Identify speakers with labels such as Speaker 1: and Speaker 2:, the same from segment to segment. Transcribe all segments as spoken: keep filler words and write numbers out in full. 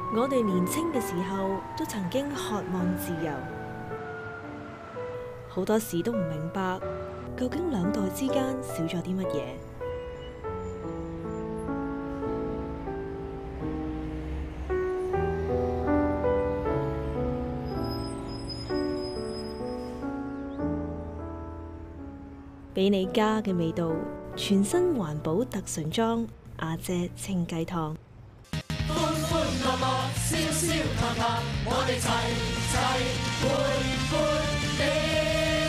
Speaker 1: 我哋年青嘅時候都曾經渴望自由，好多時都唔明白究竟兩代之間少咗啲乜嘢。俾你家嘅味道，全新環保特純裝阿姐清雞湯。
Speaker 2: 歡歡樂樂，笑笑談談，我哋齊齊陪伴你。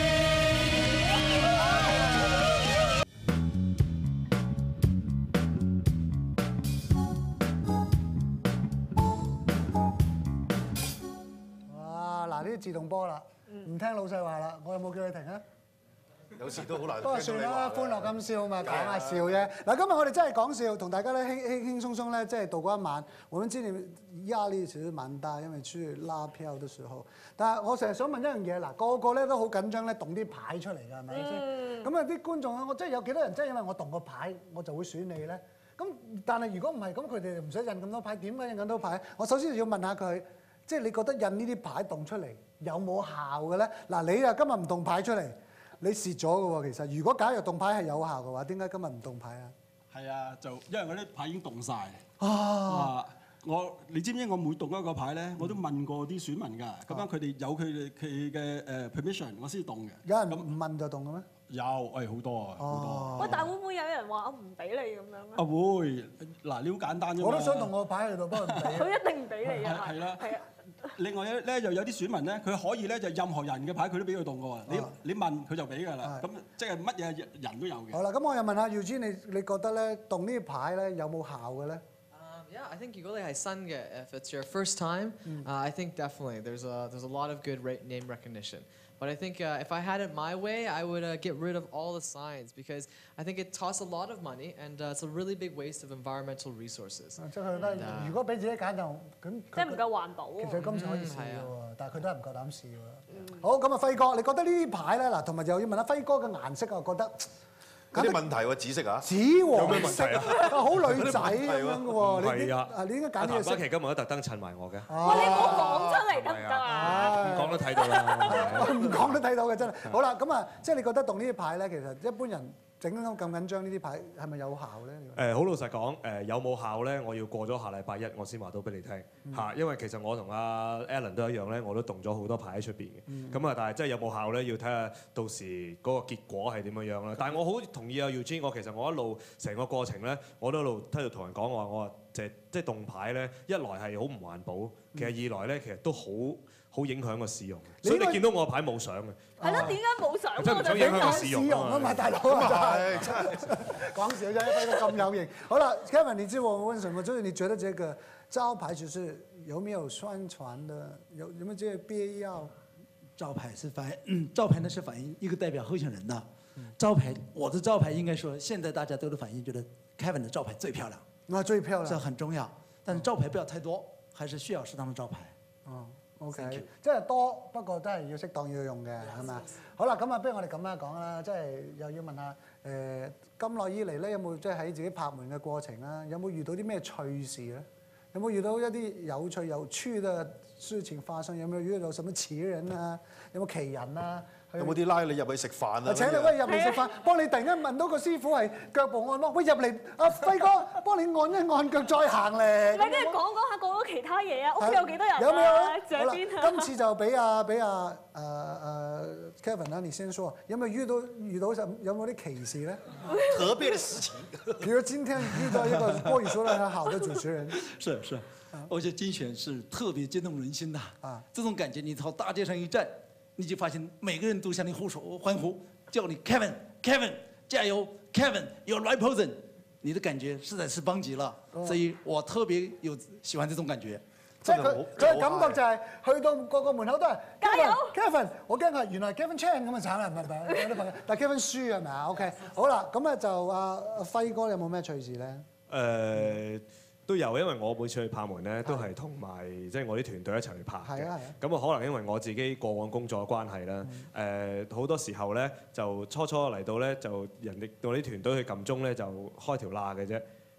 Speaker 3: 哇！嗱，呢啲自動波啦，唔聽老細話啦，我有冇叫你停啊？
Speaker 4: 有時都好難。
Speaker 3: 不過算啦，歡樂今宵嘛，講下笑啫。嗱，今日我哋真係講笑，同大家咧輕輕輕鬆鬆咧，即係度過一晚。我們知你壓力其實蠻大，因為出去拉票嘅時候。但係我成日想問一樣嘢，嗱，個個咧都好緊張咧，動啲牌出嚟㗎，係咪先？咁啊啲觀眾啊，我真係有幾多人真係因為我動個牌，我就會選你咧？咁但係如果唔係，咁佢哋唔使印咁多牌，點解印咁多牌？我首先要問下佢，即係你覺得印呢啲牌動出嚟有冇效嘅咧？嗱，你啊今日唔動牌出嚟。你蝕咗嘅喎，其實如果假如動牌係有效嘅話，點解今日唔動牌啊？
Speaker 5: 係啊，就因為我啲牌已經動晒。
Speaker 3: 啊！
Speaker 5: 啊我你知唔知我每動一個牌咧，我都問過啲選民㗎，咁樣佢哋有佢哋佢嘅誒 permission， 我先動嘅。
Speaker 3: 有人唔問就動嘅咩？
Speaker 5: 有，誒好多啊，好多。
Speaker 6: 喂，但會唔會有人話我唔俾你咁樣咧？
Speaker 5: 啊會，嗱你好簡單啫嘛。
Speaker 3: 我都想動個牌喺度，不過唔俾。
Speaker 6: 佢一定唔俾你啊！
Speaker 5: 係啦。
Speaker 6: 係啊。
Speaker 5: 另外咧又有啲選民咧，佢可以咧就任何人嘅牌佢都俾佢動嘅喎。你你問佢就俾㗎啦。咁即係乜嘢人都有嘅。
Speaker 3: 好啦，咁我又問下耀尊，你你覺得咧動呢啲牌咧有冇效嘅咧？
Speaker 7: Yeah, I think 如果你係新嘅 if it's your first time, uh, I think definitely there's a there's a lot of good name recognition. But I think uh, if I had it my way, I would uh, get rid of all the signs because I think it costs a lot of money and uh, it's a really big waste of environmental resources.
Speaker 3: 即係佢覺得，如果俾自己揀就咁，
Speaker 6: 即係唔夠環保。
Speaker 3: 其實今次可以試嘅喎，但係佢都係唔夠膽試喎。好，咁啊輝哥，你覺得呢啲牌咧嗱，同埋又要問下輝哥嘅顏色啊，覺得。
Speaker 4: 有啲問題喎，紫色啊？
Speaker 3: 紫黃色啊，好女仔咁樣嘅喎。
Speaker 8: 係啊，
Speaker 3: 啊你應該揀呢個色。
Speaker 8: 譚嘉琪今日都特登襯埋我嘅。
Speaker 6: 喂，你唔好講出嚟得唔得啊？
Speaker 8: 唔講都睇到啦。
Speaker 3: 唔講都睇到嘅真係。好啦，咁啊，即係你覺得動呢啲牌咧，其實一般人整咁咁緊張呢啲牌係咪有效咧？
Speaker 8: 誒，好老實講，誒有冇效咧？我要過咗下禮拜一我先話到俾你聽嚇，因為其實我同阿 Alan 都一樣咧，我都動咗好多牌喺出邊嘅。咁啊，但係真係有冇效咧？要睇下到時嗰個結果係點樣樣啦。但係我好同意啊 Eugene，我其實我一路成個過程咧，我都一路喺度同人講我話，我話即係即係動牌咧，一來係好唔環保，其實二來咧其實都好好影響個市容。所以你見到我個牌冇相嘅。
Speaker 6: 係咯，點解冇相？
Speaker 8: 真係唔想影響個市容
Speaker 3: 啊嘛，大佬啊！講笑啫，輝哥咁有型。好了 ，Kevin， 你知我問什麼？就是你覺得這個招牌就是有沒有宣傳的？有有沒有這個必要？
Speaker 9: 招牌是反，嗯，招牌呢是反映一個代表候選人的。招牌，我的招牌應該說，現在大家都的反應覺得 Kevin 的招牌最漂亮。
Speaker 3: 啊，最漂亮。
Speaker 9: 這很重要，但是招牌不要太多，還是需要適當的招牌。
Speaker 3: 哦。OK，即係多，不過都係要適當要用嘅，係咪？好啦，咁啊，不如我哋咁樣講啦，即係又要問下誒，咁耐以嚟咧，有冇即係喺自己拍門嘅過程啦，有冇遇到啲咩趣事咧？有冇遇到一啲有趣有趣嘅事情發生？有冇遇到什麼奇人啊？有冇奇人啊？
Speaker 4: 有冇啲拉你入去食飯啊？
Speaker 3: 請你喂入嚟食飯，幫你突然間問到個師傅係腳部按摩，喂入嚟，阿輝哥幫你按一按腳再行嚟。
Speaker 6: 唔係，跟住講講下講咗其他嘢啊，屋企有幾多人啊？
Speaker 3: 有冇啊？
Speaker 6: 住喺邊啊？
Speaker 3: 今次就俾阿俾阿誒誒 Kevin 啦，你先說，有冇遇到遇到什有冇啲奇事咧？
Speaker 4: 特別的事情，
Speaker 3: 比如今天遇到一個國語說得很好的主持人，
Speaker 9: 是是，我覺得競選是特別激動人心的啊！這種感覺，你朝大街上一站。你就發現每個人都向你呼手歡呼，叫你 Kevin Kevin 加油 Kevin you're right person， 你的感覺實在是棒極了，哦、所以我特別有喜歡這種感覺。
Speaker 3: 即係佢佢嘅感覺就係、是、去到個個門口都係
Speaker 6: 加油
Speaker 3: Kevin， 我驚佢原來 Kevin Chan 咁啊慘啦，唔係唔係有啲朋友，但係 Kevin 輸係咪啊 ？OK， 好啦，咁咧就阿輝哥有冇咩趣事咧？誒、
Speaker 8: 呃。都有，因為我每次去拍門咧，都係同埋即係我啲團隊一齊去拍嘅。咁啊，可能因為我自己過往工作嘅關係啦，誒好多時候咧就初初嚟到咧就人哋到啲團隊去撳鐘咧就開條罅嘅啫。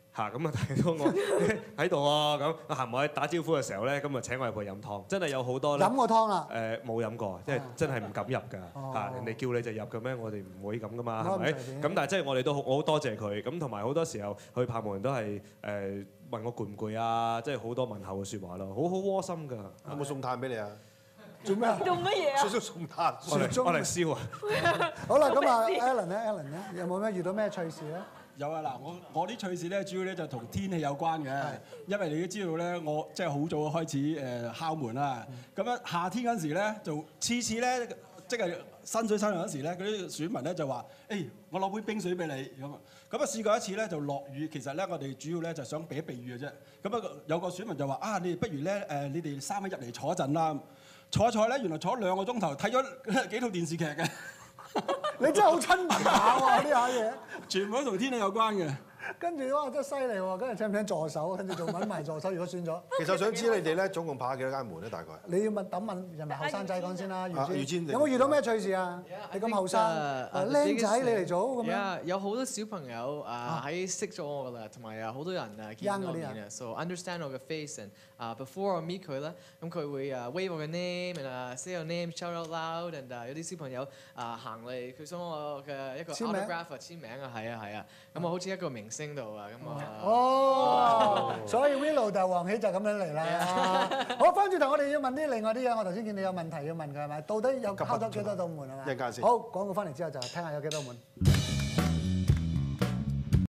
Speaker 8: 嚇咁啊睇到我喺度啊咁，我行埋去打招呼嘅時候咧，咁啊請我入去飲湯，真係有好多咧。
Speaker 3: 飲過湯啦？
Speaker 8: 誒冇飲過，即係真係唔敢入㗎嚇。人哋叫你就入嘅咩？我哋唔會咁㗎嘛，係咪？咁但係即係我哋都好，我好多謝佢。咁同埋好多時候去拍門都係誒問我攰唔攰啊，即係好多問候嘅説話咯，好好窩心㗎。
Speaker 4: 有冇送炭俾你啊？
Speaker 3: 做咩啊？
Speaker 6: 做乜嘢啊？
Speaker 4: 少少送炭，
Speaker 8: 我嚟我嚟燒啊！
Speaker 3: 好啦，咁啊，Alan 咧，Alan 咧，有冇咩遇到咩趣事咧？
Speaker 5: 有啊，嗱，我我啲趣事咧，主要咧就同天氣有關嘅，因為你都知道咧，我即係好早開始誒敲門啦。咁樣夏天嗰陣時咧，就次次咧，即係新水新涼嗰時咧，嗰啲選民咧就話：誒，我攞杯冰水俾你咁啊。咁啊試過一次咧，就落雨，其實咧我哋主要咧就想避一避雨嘅啫。咁啊有個選民就話：啊，你哋不如咧誒，你哋三位入嚟坐一陣啦。坐坐咧，原來坐兩個鐘頭，睇咗幾套電視劇嘅。
Speaker 3: 你真係好親民下喎呢下嘢，
Speaker 5: 全部都同天氣有關嘅。
Speaker 3: 跟住哇真係犀利喎！跟住請唔請助手？跟住仲揾埋助手，如果選咗。
Speaker 4: 其實想知你哋咧總共拍幾多間門咧？大概？
Speaker 3: 你要問等問人哋後生仔講先啦，
Speaker 4: 啊
Speaker 3: 預
Speaker 4: 先
Speaker 3: 有冇遇到咩趣事啊？你咁後生，僆仔你嚟做咁樣。
Speaker 7: 有好多小朋友啊喺識咗我噶啦，同埋啊好多人啊見我面啊 ，so understand 我嘅 face and 啊 before 我 meet 佢咧，咁佢會啊 wave 我嘅 name and 啊 say your name shout out loud and 啊有啲小朋友啊行嚟，佢想我嘅一個 autograph 啊簽名啊，係啊係啊，咁我好似一個明星度啊，咁啊。
Speaker 3: 哦，所以 Willow 就黃喜就咁樣嚟啦。好，翻轉頭我哋要問啲另外啲嘢，我頭先見你有問題要問佢係咪？到底有敲咗幾多道門係咪？
Speaker 4: 一陣間先。
Speaker 3: 好，廣告翻嚟之後就聽下有幾多門。